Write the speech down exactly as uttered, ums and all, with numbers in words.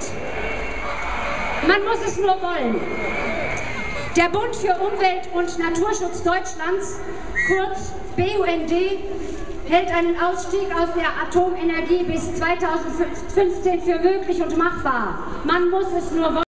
geht. Man muss es nur wollen. Der Bund für Umwelt und Naturschutz Deutschlands, kurz B U N D, hält einen Ausstieg aus der Atomenergie bis zweitausendfünfzehn für möglich und machbar. Man muss es nur wollen.